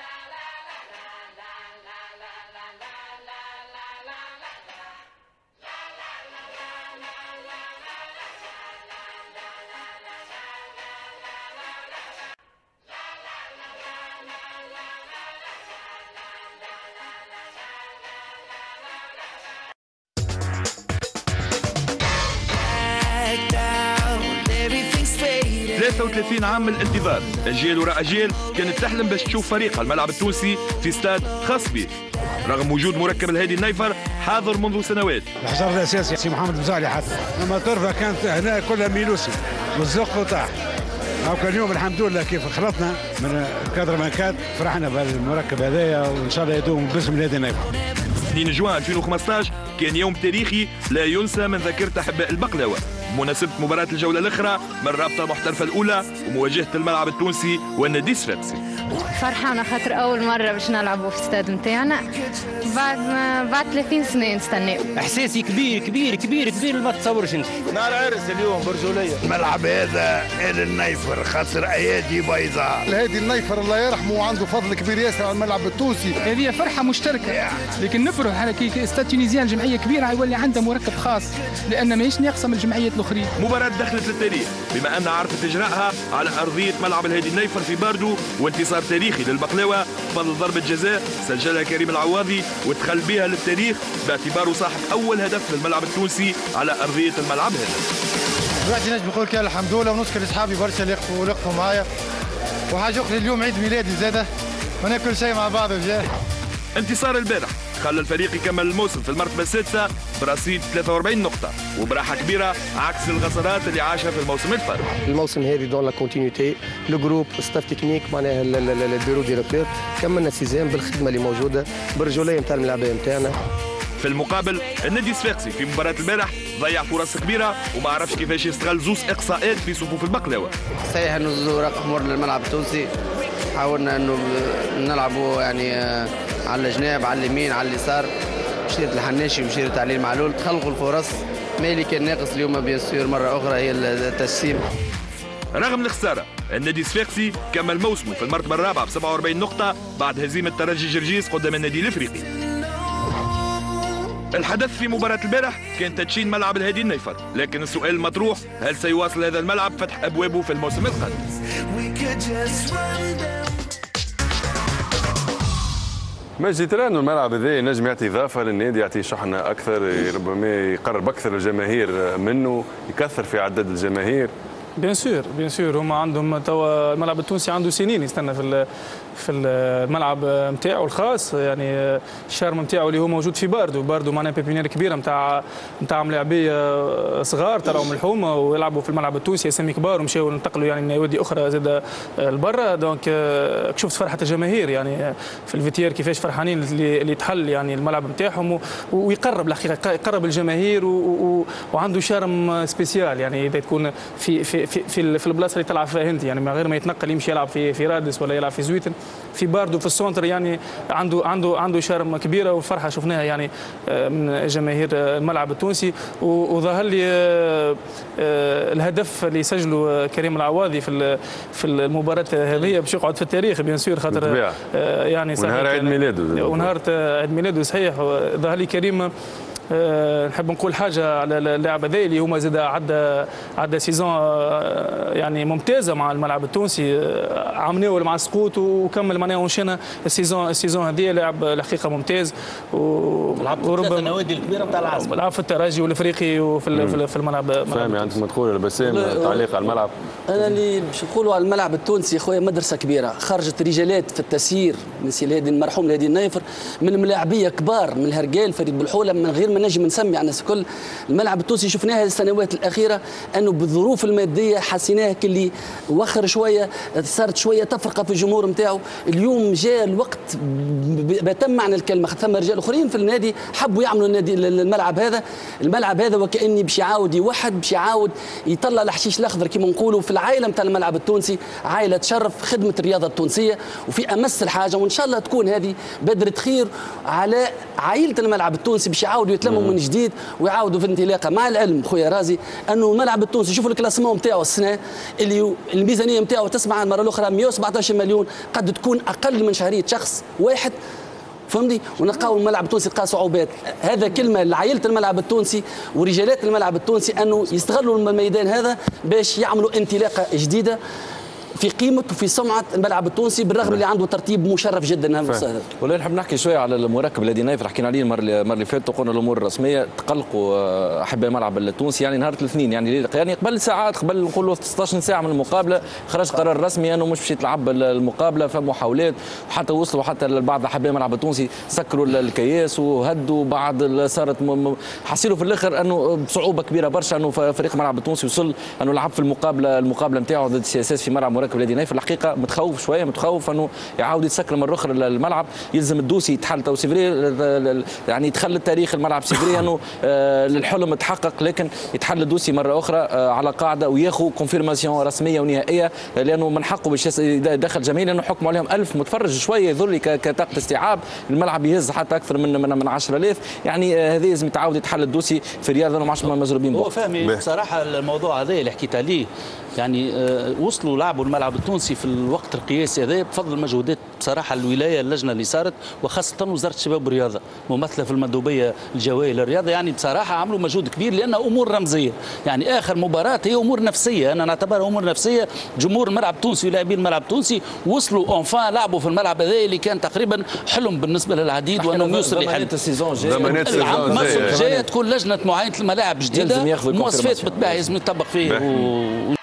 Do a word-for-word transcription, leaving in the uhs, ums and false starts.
ثلاثة وثلاثين عام من الانتظار، أجيال وراء أجيال كانت تحلم باش تشوف فريقها الملعب التونسي في استاد خاص به. رغم وجود مركب الهادي النيفر حاضر منذ سنوات. الحجر الأساسي سي محمد بزالي حتى، أما الطرفة كانت هنا كلها ميلوسي والزق وطاح. هاكا اليوم الحمد لله كيف خلطنا من كادر من كاد فرحنا بالمركب هذايا وإن شاء الله يدوم باسم الهادي النيفر. اثنين جوان ألفين وخمسطاش كان يوم تاريخي لا ينسى من ذاكرة أحباء البقلاوة بمناسبة مباراة الجولة الأخرى من الرابطة المحترفة الأولى ومواجهة الملعب التونسي والنادي الصفاقسي. فرحانة خاطر أول مرة باش نلعبوا في الاستاد نتاعنا بعد ما بعد ثلاثين سنة نستناو. إحساسي كبير كبير كبير كبير ما تتصورش أنت. نهار عرس اليوم برجولية. الملعب هذا آل النيفر خاطر أيادي بيضاء. الهادي النيفر الله يرحمه عنده فضل كبير ياسر على الملعب التونسي. هذه فرحة مشتركة لكن نفرح على كي استاد تونيزيان جمعية كبيرة يولي عندها مركب خاص لأن ماهيش ناقصة من الجمعيات الأخرين. مباراة دخلت للتاريخ بما أنها عرفت إجراءها على أرضية ملعب الهادي النيفر في باردو وانتصار تاريخي للبقلاوة بفضل ضربة جزاء سجلها كريم العواضي ودخل بها للتاريخ باعتباره صاحب أول هدف للملعب التونسي على أرضية الملعب هذا. دلوقتي نجم نقول كان الحمد لله ونشكر أصحابي برشا اللي وقفوا وقفوا معايا وحاجة أخرى اليوم عيد ميلادي زادة وناكل شيء مع بعض وجاه. انتصار البارح خلى الفريق يكمل الموسم في المرتبة السادسة برصيد ثلاثة وأربعين نقطة وبراحة كبيرة عكس الخسارات اللي عاشها في الموسم الفارط. الموسم هذه دون لا كونتينيتي لو جروب ستاف تكنيك معناها البيرو ديريكتور كملنا السيزون بالخدمة اللي موجودة بالرجولية نتاع الملاعبية نتاعنا. في المقابل النادي الصفاقسي في مباراة البارح ضيع فرص كبيرة وما عرفش كيفاش يستغل زوز إقصاءات في صفوف البقلاوة. صحيح انه زوز رقم مر للملعب التونسي حاولنا انه نلعبوا يعني على الجناب على اليمين على اليسار مشيرة الحناشي ومشيرة علي المعلول تخلقوا الفرص. ما اللي كان ناقص اليوم بيان سور مرة أخرى هي التجسيم. رغم الخسارة النادي الصفاقسي كمل موسمه في المرتبة الرابعة ب سبعة وأربعين نقطة بعد هزيمة ترجي جرجيس قدام النادي الإفريقي. الحدث في مباراة البارح كان تدشين ملعب الهادي النيفر، لكن السؤال المطروح هل سيواصل هذا الملعب فتح أبوابه في الموسم القادم؟ ماجد ترى انه الملعب هذا ينجم يعطي اضافه للنادي يعطي شحنه اكثر ربما يقرب اكثر الجماهير منه يكثر في عدد الجماهير. بيان سور بيان سور هما عندهم توا الملعب التونسي عنده سنين يستنى في في الملعب نتاعو الخاص يعني الشارم نتاعو اللي هو موجود في باردو. باردو معناها بيبينير كبيره نتاع نتاع ملاعبيه صغار تراهم الحومه ويلعبوا في الملعب التونسي اسامي كبار ومشاو ينتقلوا يعني نوادي اخرى زاد لبرا. دونك شفت فرحه الجماهير يعني في الفيتير كيفاش فرحانين اللي, اللي تحل يعني الملعب نتاعهم ويقرب الحقيقه يقرب الجماهير وعنده شارم سبيسيال يعني اذا تكون في في في في, في البلاصه اللي تلعب فيها انت يعني من غير ما يتنقل يمشي يلعب في في رادس ولا يلعب في زويتن في باردو في السونتر يعني عنده عنده عنده شارم كبيره والفرحه شفناها يعني من جماهير الملعب التونسي. وظهر لي الهدف اللي سجله كريم العواضي في في المباراه هذه باش يقعد في التاريخ بيان سور خاطر يعني صحيح ونهار عيد ميلاده ونهار عيد ميلاده صحيح. ظهر لي كريم أه نحب نقول حاجه على اللاعب هذا اللي هما زاد عدى عدى سيزون يعني ممتازه مع الملعب التونسي عام اول مع السقوط وكمل معناها ونشينا السيزون السيزون هذه لاعب الحقيقه ممتاز وربما النوادي الكبيره نتاع العاصمه لعب في الترجي والافريقي وفي في الملعب. فهمي عندك ما تقول بسام تعليق على الملعب. انا اللي باش نقولوا على الملعب التونسي خويا مدرسه كبيره خرجت رجالات في التسيير من سي الهادي المرحوم الهادي النيفر من ملاعبيه كبار من الهرقال فريد بالحوله من غير ما نجم نسمي عن الناس الكل. الملعب التونسي شفناه هذه السنوات الاخيره انه بالظروف الماديه حسيناه كلي وخر شويه صارت شويه تفرقه في الجمهور نتاعو. اليوم جاء الوقت بتم معنى الكلمه ثم رجال اخرين في النادي حبوا يعملوا النادي الملعب هذا الملعب هذا وكاني باش يعاود يوحد باش يعاود يطلع الحشيش الاخضر كما نقولوا في العائله نتاع الملعب التونسي عائله تشرف خدمه الرياضه التونسيه وفي امس الحاجه وان شاء الله تكون هذه بذره خير على عائله الملعب التونسي باش يعاودوا يتلموا من جديد ويعاودوا في الانطلاقه. مع العلم خويا رازي انه الملعب التونسي شوفوا الكلاسمون نتاعو السنه اللي الميزانيه نتاعو تسمع المره الاخرى مئة وسبعطاش مليون، قد تكون اقل من شهريه شخص واحد فهمتي، ونلقاو الملعب التونسي تلقى صعوبات. هذا كلمه لعائله الملعب التونسي ورجالات الملعب التونسي انه يستغلوا الميدان هذا باش يعملوا انطلاقه جديده في قيمه وفي سمعه الملعب التونسي، بالرغم اللي عنده ترتيب مشرف جدا. والله نحب نحكي شويه على المركب الذي نايف حكينا عليه المره المره اللي فاتت، وقلنا الامور الرسميه تقلقوا احباء الملعب التونسي يعني نهار الاثنين يعني يعني قبل ساعات قبل نقولوا ستة عشر ساعه من المقابله خرج قرار رسمي انه مش باش يتلعب المقابله، فمحاولات وحتى وصلوا حتى بعض احباء الملعب التونسي سكروا الكياس وهدوا بعض، صارت حصلوا في الاخر انه بصعوبه كبيره برشا انه فريق الملعب التونسي وصل انه لعب في المقابله المقابله نتاعو ضد سي اس اس في ملعب مركب الذي نايف. الحقيقه متخوف شويه متخوف انه يعاود يتسكر مره اخرى الملعب، يلزم الدوسي يتحل تو سيفري يعني يتخلى التاريخ الملعب سيفري انه الحلم تحقق، لكن يتحل الدوسي مره اخرى على قاعده وياخذ كونفيرماسيون رسميه ونهائيه، لانه من حقه باش يدخل جماهير لانه حكموا عليهم ألف متفرج شويه يظل لي كطاقه استيعاب، الملعب يهز حتى اكثر من من من عشرة آلاف، يعني هذه لازم يتعاود يتحل الدوسي في الرياض لانه ما عادش مزروبين. هو فهمي بصراحه الموضوع هذا اللي حكيت عليه يعني وصلوا لعبوا الملعب التونسي في الوقت القياسي هذا بفضل مجهودات بصراحه الولايه اللجنه اللي صارت وخاصه وزاره الشباب والرياضه ممثله في المندوبيه الجويه للرياضه، يعني بصراحه عملوا مجهود كبير لانها امور رمزيه، يعني اخر مباراه هي امور نفسيه، انا نعتبرها امور نفسيه. جمهور الملعب التونسي ولاعبين الملعب التونسي وصلوا اونفان لعبوا في الملعب هذا اللي كان تقريبا حلم بالنسبه للعديد وانهم يوصل لحل. الموسم الجاي تكون لجنه معاينه الملاعب جديده، مواصفات بالطبع لازم يطبق فيه و...